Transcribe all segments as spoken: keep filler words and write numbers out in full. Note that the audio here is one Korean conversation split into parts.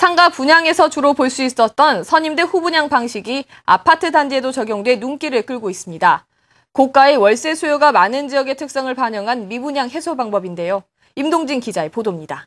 상가 분양에서 주로 볼 수 있었던 선임대 후분양 방식이 아파트 단지에도 적용돼 눈길을 끌고 있습니다. 고가의 월세 수요가 많은 지역의 특성을 반영한 미분양 해소 방법인데요. 임동진 기자의 보도입니다.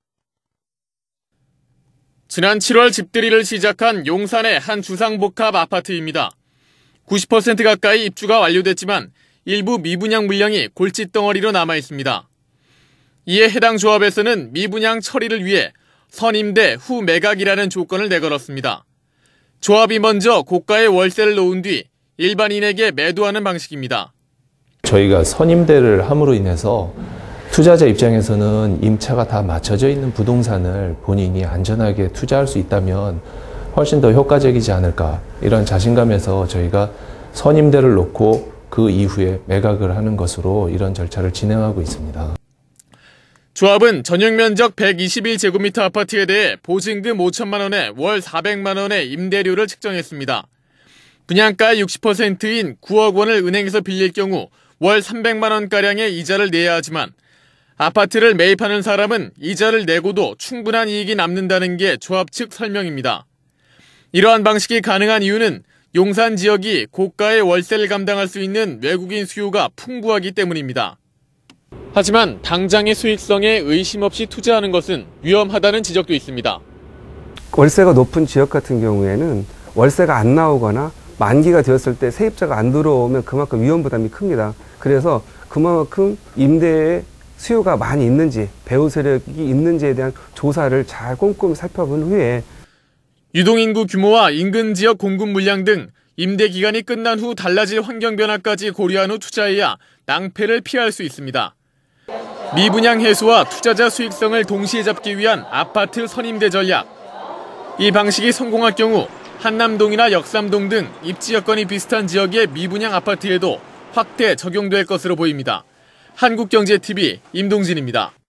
지난 칠월 집들이를 시작한 용산의 한 주상복합 아파트입니다. 구십 퍼센트 가까이 입주가 완료됐지만 일부 미분양 물량이 골칫덩어리로 남아 있습니다. 이에 해당 조합에서는 미분양 처리를 위해 선임대 후 매각이라는 조건을 내걸었습니다. 조합이 먼저 고가의 월세를 놓은 뒤 일반인에게 매도하는 방식입니다. 저희가 선임대를 함으로 인해서 투자자 입장에서는 임차가 다 맞춰져 있는 부동산을 본인이 안전하게 투자할 수 있다면 훨씬 더 효과적이지 않을까, 이런 자신감에서 저희가 선임대를 놓고 그 이후에 매각을 하는 것으로 이런 절차를 진행하고 있습니다. 조합은 전용 면적 백이십일 제곱미터 아파트에 대해 보증금 오천만 원에 월 사백만 원의 임대료를 책정했습니다. 분양가의 육십 퍼센트인 구억 원을 은행에서 빌릴 경우 월 삼백만 원가량의 이자를 내야 하지만 아파트를 매입하는 사람은 이자를 내고도 충분한 이익이 남는다는 게 조합 측 설명입니다. 이러한 방식이 가능한 이유는 용산 지역이 고가의 월세를 감당할 수 있는 외국인 수요가 풍부하기 때문입니다. 하지만 당장의 수익성에 의심 없이 투자하는 것은 위험하다는 지적도 있습니다. 월세가 높은 지역 같은 경우에는 월세가 안 나오거나 만기가 되었을 때 세입자가 안 들어오면 그만큼 위험 부담이 큽니다. 그래서 그만큼 임대의 수요가 많이 있는지, 배후 세력이 있는지에 대한 조사를 잘 꼼꼼히 살펴본 후에 유동인구 규모와 인근 지역 공급 물량 등 임대 기간이 끝난 후 달라질 환경 변화까지 고려한 후 투자해야 낭패를 피할 수 있습니다. 미분양 해소와 투자자 수익성을 동시에 잡기 위한 아파트 선임대 전략. 이 방식이 성공할 경우 한남동이나 역삼동 등 입지 여건이 비슷한 지역의 미분양 아파트에도 확대 적용될 것으로 보입니다. 한국경제티비 임동진입니다.